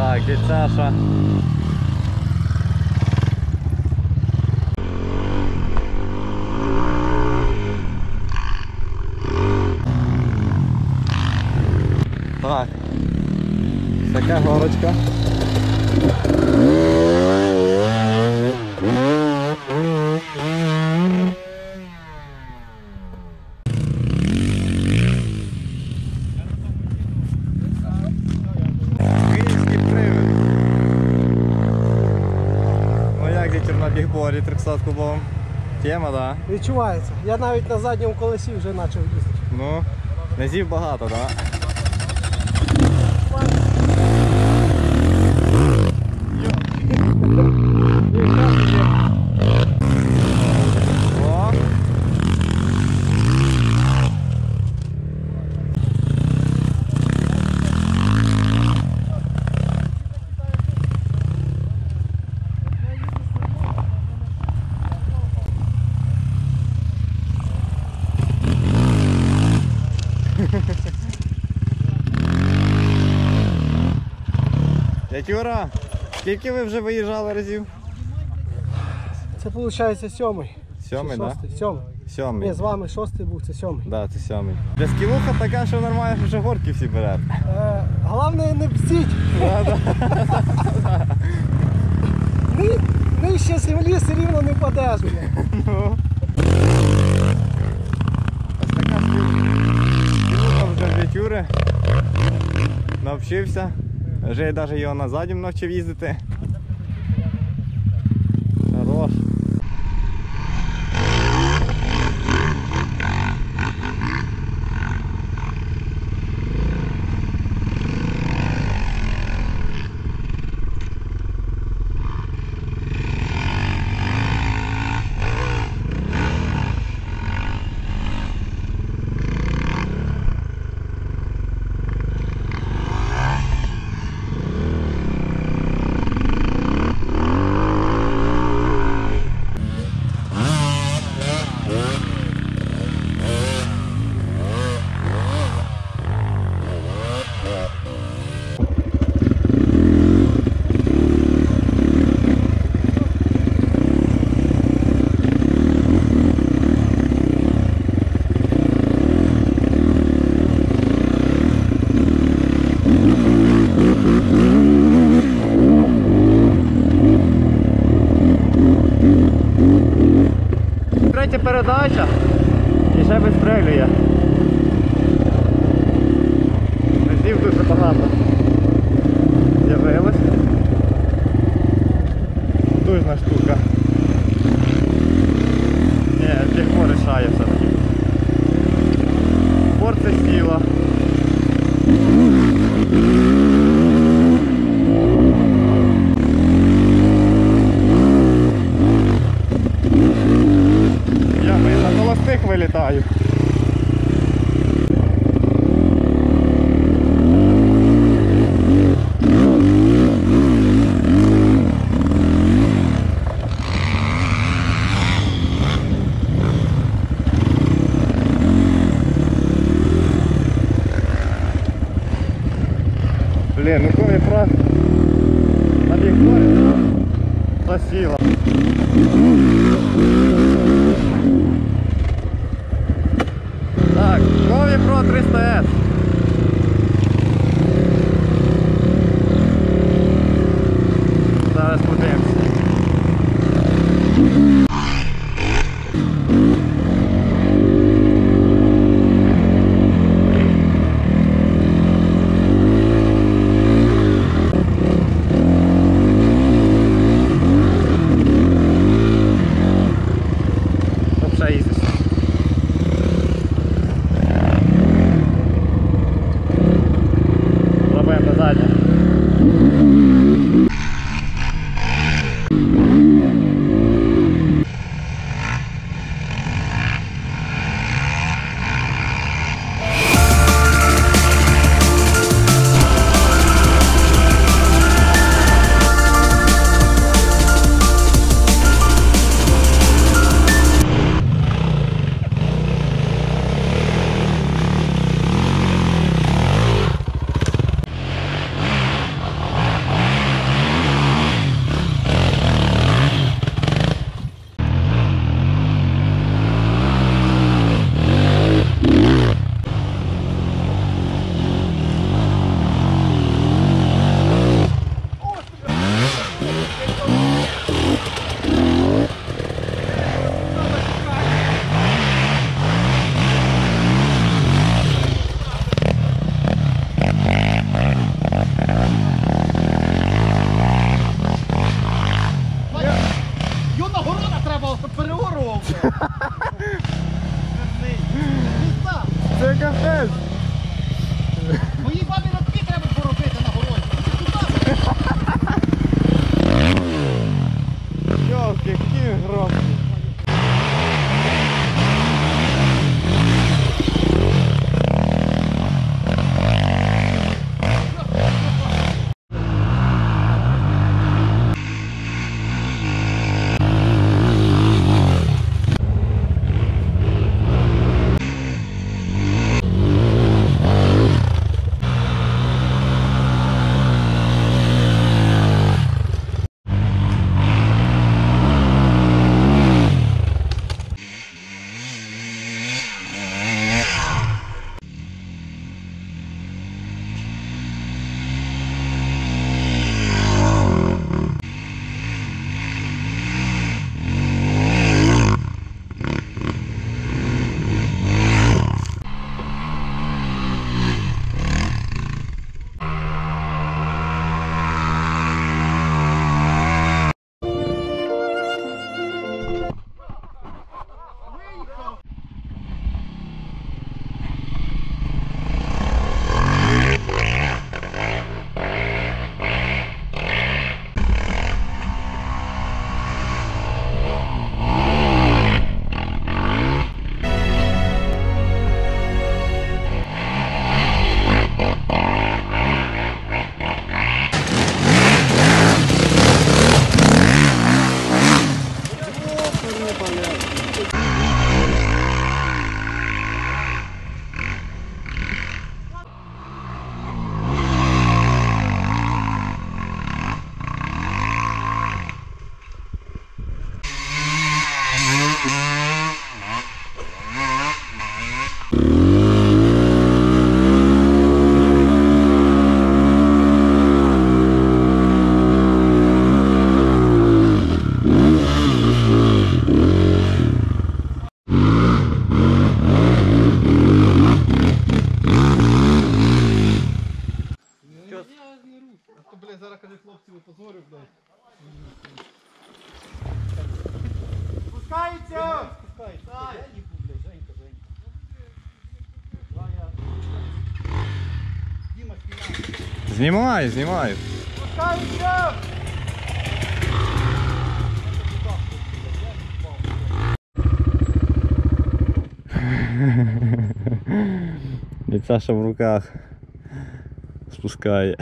Так, дядь Саша. Так, така горочка. Київський привід. Ну як вітер на бігборі 300-кубовому? Тема, да? Відчувається. Я навіть на задньому колесі вже почав їздити. Ну, низів багато, да? О! Дядь Юра, скільки ви вже виїжджали разів? Це виходить сьомий. Сьомий, так? Да? Сьомий. Сьомий. Ні, з вами шостий був, це сьомий. Да, це сьомий. Для скілуха така, що нормально, що вже горки всі бере. Головне не пстіть. Нижче землі все рівно не падеш. Ну. Ось така скілуха вже в Юри. Навчився. Вже я навіть його на заднім навчив їздити. Хорош. Третя передача і ще вистрелює. Разів дуже багато з'явилось. Дужна штука. Ні, бігбор рішає все-таки. Бор це сила. На холостих вилітаю. Блін, ну коли просто на бігборі засіла. Так, Кові Pro 300S. Зараз подивимося. Взагалі їздиш. зараз каже, хлопці, опозорю, блядь. Спускається! Спускається. Я їбу, блядь, Женька. Діма, знімай. Знімаю, знімаю. Спускається! І Саша в руках спускає.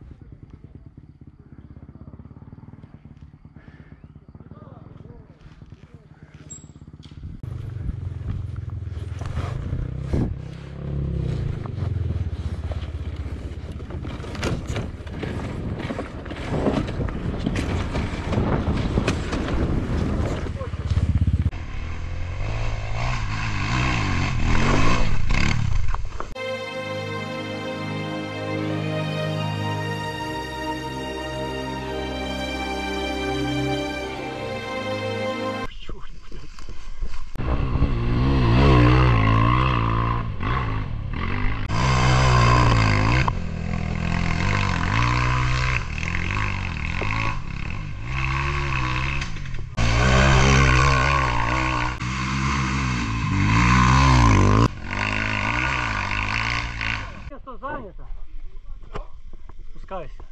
Место занято. Спускайся.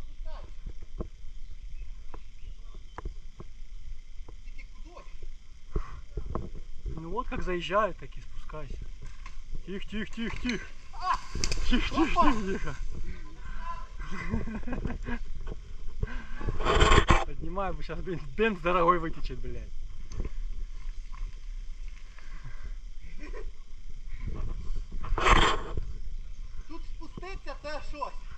Ну вот как заезжают, так и спускайся. Тихо, тихо, тихо, тихо. Тихо, тихо, тихо, тихо. Поднимай, бы сейчас бенз дорогой вытечет, блядь. Тут спуститься, це щось.